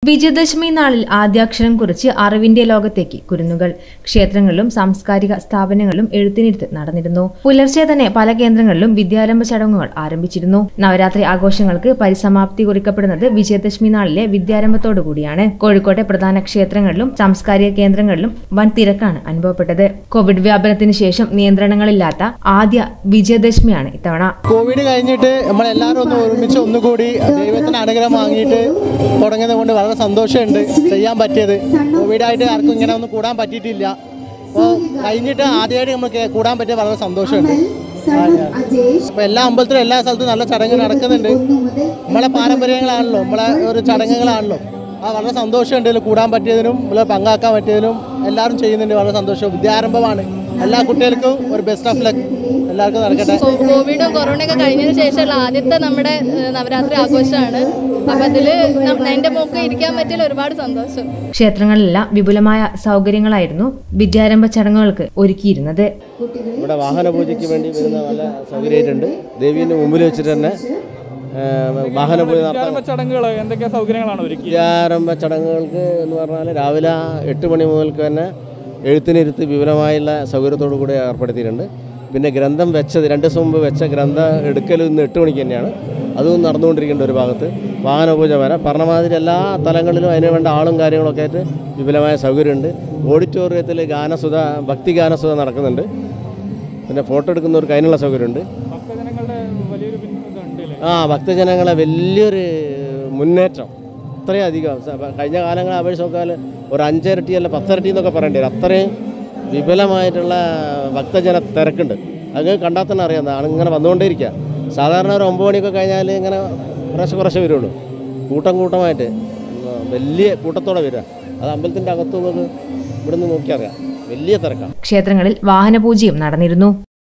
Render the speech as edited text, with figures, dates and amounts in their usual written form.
വിജയദശമി നാളിൽ ആദ്യാക്ഷരം കുറിച്ച് അറിവിന്റെ ലോകത്തേക്ക് കുരുന്നുകൾ. ക്ഷേത്രങ്ങളിലും സാംസ്കാരിക സ്ഥാപനങ്ങളിലും എഴുത്തിനിരുത്ത് നടന്നിരുന്നു. പുലർച്ചെ തന്നെ പല കേന്ദ്രങ്ങളിലും വിദ്യാരംഭ ചടങ്ങുകൾ ആരംഭിച്ചിരുന്നു. നവരാത്രി ആഘോഷങ്ങൾക്ക് പരിസമാപ്തി കുറിക്കപ്പെടുന്നത് വിജയദശമി നാളിലെ വിദ്യാരംഭത്തോടുകൂടിയാണ്. കോഴിക്കോട്ടെ പ്രധാന ക്ഷേത്രങ്ങളിലും സാംസ്കാരിക കേന്ദ്രങ്ങളിലും വൻ തിരക്കാണ് അനുഭവപ്പെട്ടത്. കോവിഡ് വ്യാപനത്തിന് ശേഷം നിയന്ത്രണങ്ങളില്ലാത്ത ആദ്യ വിജയദശമിയാണ് ഇത്തവണ. കോവിഡ് കഴിഞ്ഞിട്ട് നമ്മളെല്ലാവരും ഒന്ന് ഒരുമിച്ച് ഒന്നുകൂടി ദൈവത്തിന് അനുഗ്രഹം വാങ്ങിയിട്ട് തുടങ്ങിയത് കൊണ്ട് വളരെ സന്തോഷമുണ്ട്. ചെയ്യാൻ പറ്റിയത് കോവിഡായിട്ട് ആർക്കും ഇങ്ങനെ ഒന്നും കൂടാൻ പറ്റിയിട്ടില്ല. അപ്പോൾ കഴിഞ്ഞിട്ട് ആദ്യമായിട്ട് നമുക്ക് കൂടാൻ പറ്റിയ വളരെ സന്തോഷമുണ്ട്. അപ്പോൾ എല്ലാ അമ്പലത്തിലും എല്ലാ സ്ഥലത്തും നല്ല ചടങ്ങ് നടക്കുന്നുണ്ട്. നമ്മളെ പാരമ്പര്യങ്ങളാണല്ലോ, നമ്മളെ ഒരു ചടങ്ങുകളാണല്ലോ. വളരെ സന്തോഷമുണ്ട് ഇതിൽ കൂടാൻ പറ്റിയതിനും ഇവിടെ പങ്കാക്കാൻ പറ്റിയതിനും. എല്ലാവരും ചെയ്യുന്നുണ്ട്, വളരെ സന്തോഷം. വിദ്യാരംഭമാണ്. എല്ലാ കുട്ടികൾക്കും ഒരു ബെസ്റ്റ് ഓഫ് ലക്ക് എല്ലാവർക്കും നടക്കട്ടെ. കോവിഡും കൊറോണയൊക്കെ കഴിഞ്ഞതിന് ശേഷമുള്ള ആദ്യത്തെ നമ്മുടെ നവരാത്രി ആഘോഷമാണ്. അപ്പം അതിൽ എൻ്റെ മോക്ക് ഇരിക്കാൻ പറ്റിയ ഒരുപാട് സന്തോഷം. ക്ഷേത്രങ്ങളിലെല്ലാം വിപുലമായ സൗകര്യങ്ങളായിരുന്നു വിദ്യാരംഭ ചടങ്ങുകൾക്ക് ഒരുക്കിയിരുന്നത്. ഇവിടെ വാഹന പൂജയ്ക്ക് വേണ്ടി വരുന്ന നല്ല സൗകര്യമായിട്ടുണ്ട്. ദേവീൻ്റെ മുമ്പിൽ വെച്ചിട്ട് തന്നെ വാഹന പൂജ ചടങ്ങുകൾ എന്തൊക്കെ സൗകര്യങ്ങളാണ് ഒരുക്കി? വിദ്യാരംഭ ചടങ്ങുകൾക്ക് എന്ന് പറഞ്ഞാൽ രാവിലെ 8 മണി മുതൽക്ക് തന്നെ എഴുത്തിനിരുത്ത് വിപുലമായുള്ള സൗകര്യത്തോടു കൂടി ഏർപ്പെടുത്തിയിട്ടുണ്ട്. പിന്നെ ഗ്രന്ഥം വെച്ചത് 2 ദിവസം മുമ്പ് വെച്ച ഗ്രന്ഥം എടുക്കൽ ഇന്ന് 8 മണിക്ക് തന്നെയാണ്. അതും നടന്നുകൊണ്ടിരിക്കേണ്ട ഒരു ഭാഗത്ത് വാഹനപൂജ വരെ പറഞ്ഞമാതിരി എല്ലാ തലങ്ങളിലും അതിന് വേണ്ട ആളും കാര്യങ്ങളൊക്കെ ആയിട്ട് വിപുലമായ സൗകര്യമുണ്ട്. ഓഡിറ്റോറിയത്തിൽ ഗാനസുധ ഭക്തി ഗാനസുധ നടക്കുന്നുണ്ട്. പിന്നെ ഫോട്ടോ എടുക്കുന്നവർക്ക് അതിനുള്ള സൗകര്യമുണ്ട്. ഭക്തജനങ്ങളെ വലിയൊരു മുന്നേറ്റം അത്രയധികം കഴിഞ്ഞ കാലങ്ങളെ അപേക്ഷിച്ച് നോക്കിയാൽ ഒരു 5 ഇരട്ടി അല്ല 10 ഇരട്ടി എന്നൊക്കെ പറയേണ്ടി വരും. അത്രയും വിപുലമായിട്ടുള്ള ഭക്തജന തിരക്കുണ്ട്. അത് കണ്ടാൽ തന്നെ അറിയാം. ഇങ്ങനെ വന്നുകൊണ്ടേയിരിക്കുക. സാധാരണ ഒരു 9 മണിയൊക്കെ കഴിഞ്ഞാൽ ഇങ്ങനെ കുറച്ച് വരുള്ളൂ. കൂട്ടമായിട്ട് വലിയ കൂട്ടത്തോടെ വരിക. അത് അമ്പലത്തിൻ്റെ അകത്തുനിന്ന് ഇവിടുന്ന് നോക്കിയറിയാം. വലിയ തിരക്കാണ്. ക്ഷേത്രങ്ങളിൽ വാഹനപൂജയും നടന്നിരുന്നു.